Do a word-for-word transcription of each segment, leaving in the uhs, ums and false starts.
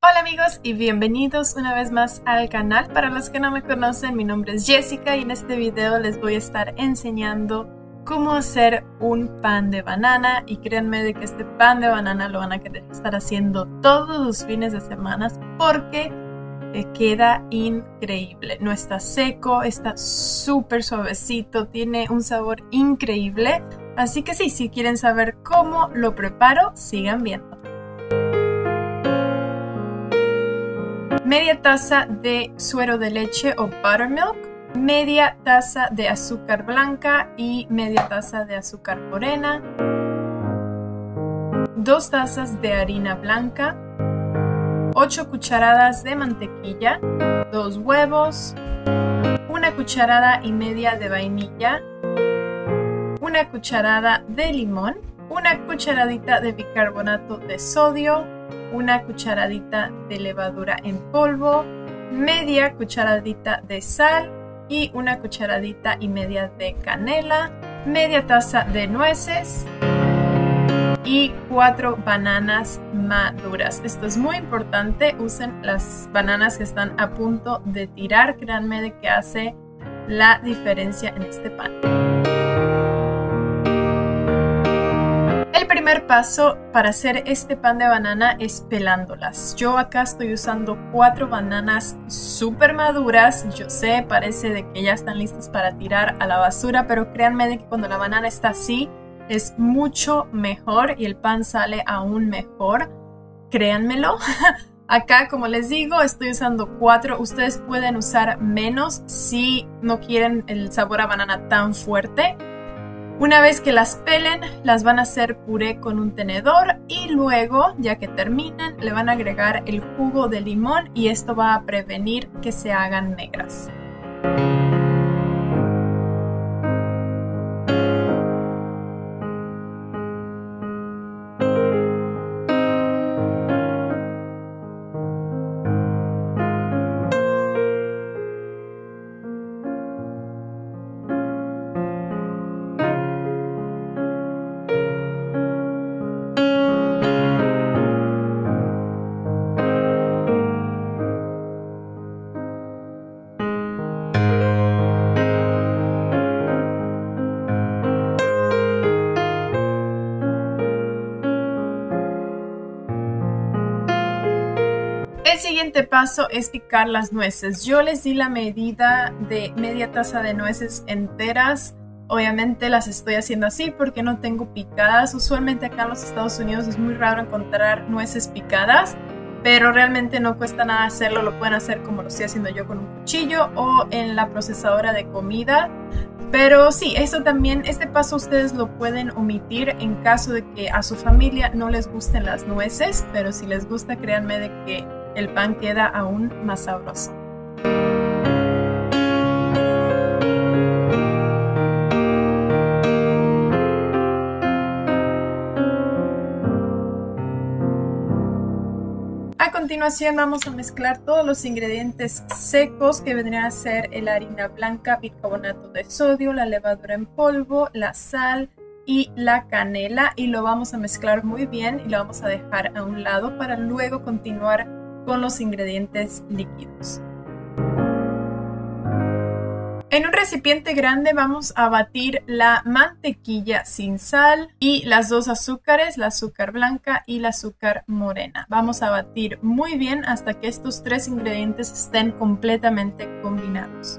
Hola amigos y bienvenidos una vez más al canal. Para los que no me conocen, mi nombre es Jessica y en este video les voy a estar enseñando cómo hacer un pan de banana. Y créanme de que este pan de banana lo van a querer estar haciendo todos los fines de semana porque queda increíble. No está seco, está súper suavecito, tiene un sabor increíble. Así que sí, si quieren saber cómo lo preparo, sigan viendo. Media taza de suero de leche o buttermilk, media taza de azúcar blanca y media taza de azúcar morena, dos tazas de harina blanca, ocho cucharadas de mantequilla, dos huevos, una cucharada y media de vainilla, una cucharada de limón, una cucharadita de bicarbonato de sodio, una cucharadita de levadura en polvo, media cucharadita de sal y una cucharadita y media de canela, media taza de nueces y cuatro bananas maduras. Esto es muy importante, usen las bananas que están a punto de tirar, créanme de que hace la diferencia en este pan. El primer paso para hacer este pan de banana es pelándolas. Yo acá estoy usando cuatro bananas súper maduras. Yo sé, parece de que ya están listas para tirar a la basura, pero créanme de que cuando la banana está así es mucho mejor y el pan sale aún mejor. Créanmelo. Acá, como les digo, estoy usando cuatro. Ustedes pueden usar menos si no quieren el sabor a banana tan fuerte. Una vez que las pelen, las van a hacer puré con un tenedor y luego, ya que terminen, le van a agregar el jugo de limón y esto va a prevenir que se hagan negras. El siguiente paso es picar las nueces. Yo les di la medida de media taza de nueces enteras. Obviamente las estoy haciendo así porque no tengo picadas. Usualmente acá en los Estados Unidos es muy raro encontrar nueces picadas, pero realmente no cuesta nada hacerlo. Lo pueden hacer como lo estoy haciendo yo con un cuchillo o en la procesadora de comida. Pero sí, eso también, este paso ustedes lo pueden omitir en caso de que a su familia no les gusten las nueces, pero si les gusta, créanme de que el pan queda aún más sabroso. A continuación vamos a mezclar todos los ingredientes secos que vendrían a ser la harina blanca, bicarbonato de sodio, la levadura en polvo, la sal y la canela, y lo vamos a mezclar muy bien y lo vamos a dejar a un lado para luego continuar con los ingredientes líquidos. En un recipiente grande vamos a batir la mantequilla sin sal y las dos azúcares, la azúcar blanca y la azúcar morena. Vamos a batir muy bien hasta que estos tres ingredientes estén completamente combinados.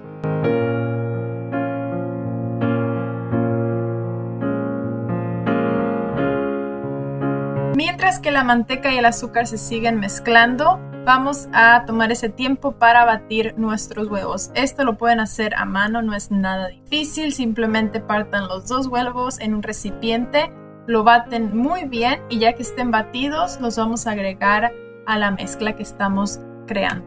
Mientras que la manteca y el azúcar se siguen mezclando, vamos a tomar ese tiempo para batir nuestros huevos. Esto lo pueden hacer a mano, no es nada difícil. Simplemente partan los dos huevos en un recipiente, lo baten muy bien y ya que estén batidos, los vamos a agregar a la mezcla que estamos creando.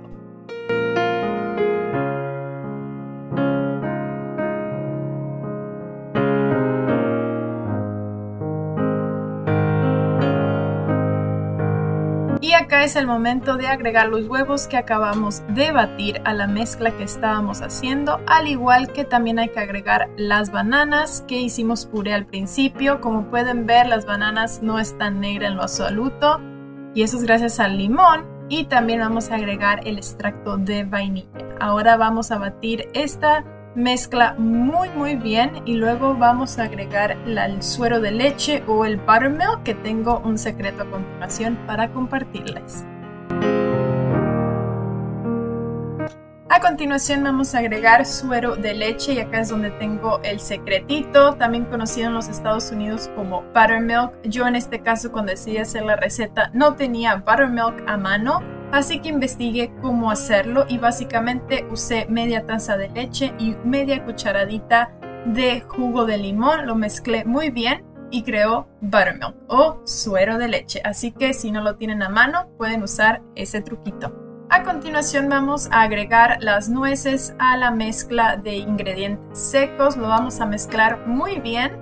Y acá es el momento de agregar los huevos que acabamos de batir a la mezcla que estábamos haciendo, al igual que también hay que agregar las bananas que hicimos puré al principio. Como pueden ver, las bananas no están negras en lo absoluto y eso es gracias al limón. y también vamos a agregar el extracto de vainilla. Ahora vamos a batir esta mezcla muy muy bien y luego vamos a agregar la, el suero de leche o el buttermilk, que tengo un secreto a continuación para compartirles. A continuación vamos a agregar suero de leche y acá es donde tengo el secretito, también conocido en los Estados Unidos como buttermilk. Yo en este caso, cuando decidí hacer la receta, no tenía buttermilk a mano, así que investigué cómo hacerlo y básicamente usé media taza de leche y media cucharadita de jugo de limón. Lo mezclé muy bien y creó buttermilk o suero de leche, así que si no lo tienen a mano pueden usar ese truquito. A continuación vamos a agregar las nueces a la mezcla de ingredientes secos. Lo vamos a mezclar muy bien.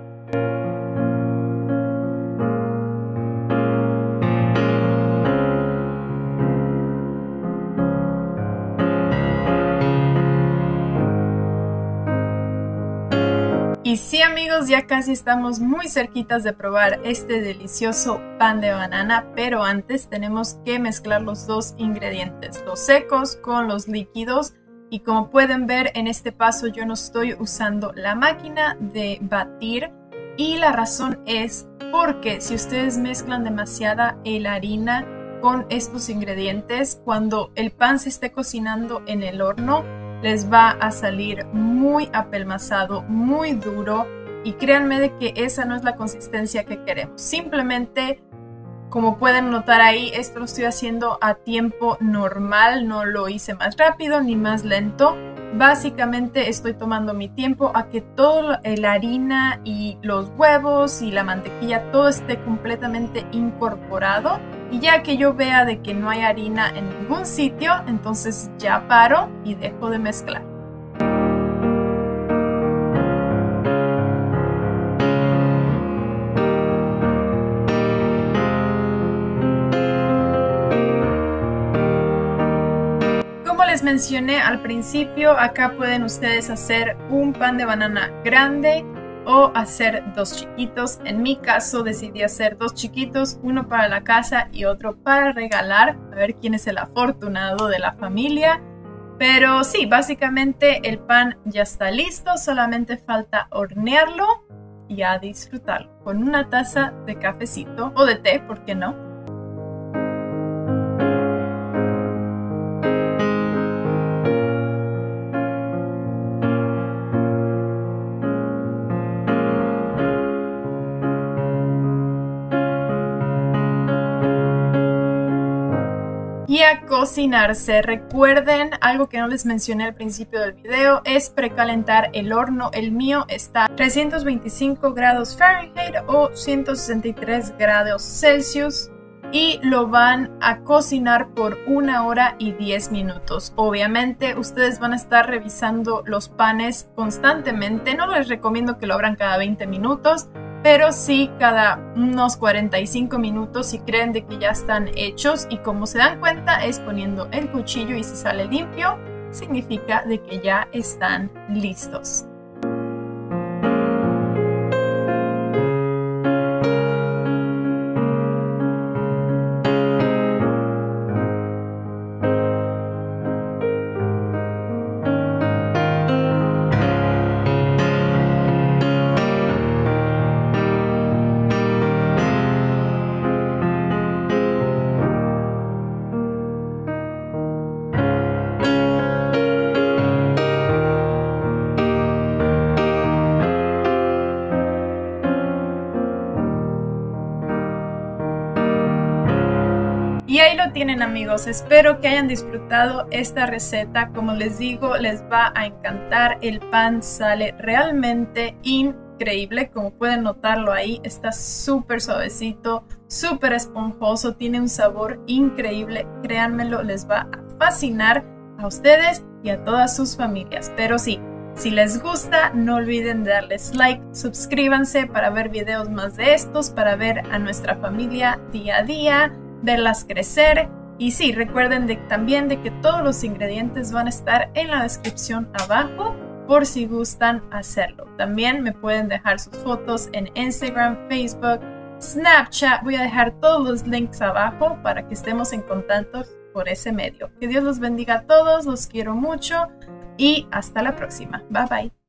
Y sí, amigos, ya casi estamos muy cerquitas de probar este delicioso pan de banana, pero antes tenemos que mezclar los dos ingredientes, los secos con los líquidos. Y como pueden ver en este paso yo no estoy usando la máquina de batir, y la razón es porque si ustedes mezclan demasiada la harina con estos ingredientes, cuando el pan se esté cocinando en el horno, les va a salir muy apelmazado, muy duro, y créanme de que esa no es la consistencia que queremos. Simplemente, como pueden notar ahí, esto lo estoy haciendo a tiempo normal, no lo hice más rápido ni más lento. Básicamente estoy tomando mi tiempo a que toda la harina y los huevos y la mantequilla, todo esté completamente incorporado. Y ya que yo vea de que no hay harina en ningún sitio, entonces ya paro y dejo de mezclar. Como les mencioné al principio, acá pueden ustedes hacer un pan de banana grande o hacer dos chiquitos. En mi caso decidí hacer dos chiquitos, uno para la casa y otro para regalar, a ver quién es el afortunado de la familia. Pero sí, básicamente el pan ya está listo, solamente falta hornearlo y a disfrutarlo con una taza de cafecito o de té, ¿por qué no? Y a cocinarse. Recuerden, algo que no les mencioné al principio del video es precalentar el horno. El mío está a trescientos veinticinco grados Fahrenheit o ciento sesenta y tres grados Celsius y lo van a cocinar por una hora y diez minutos. Obviamente ustedes van a estar revisando los panes constantemente. No les recomiendo que lo abran cada veinte minutos, pero sí cada unos cuarenta y cinco minutos si creen de que ya están hechos, y como se dan cuenta es poniendo el cuchillo y si sale limpio significa de que ya están listos. Y ahí lo tienen, amigos, espero que hayan disfrutado esta receta. Como les digo, les va a encantar. El pan sale realmente increíble, como pueden notarlo ahí, está súper suavecito, súper esponjoso, tiene un sabor increíble. Créanmelo, les va a fascinar a ustedes y a todas sus familias. Pero sí, si les gusta, no olviden darles like, suscríbanse para ver videos más de estos, para ver a nuestra familia día a día, verlas crecer. Y sí, recuerden de, también de que todos los ingredientes van a estar en la descripción abajo por si gustan hacerlo. También me pueden dejar sus fotos en Instagram, Facebook, Snapchat. Voy a dejar todos los links abajo para que estemos en contacto, por ese medio. Que Dios los bendiga a todos, los quiero mucho y hasta la próxima. Bye bye.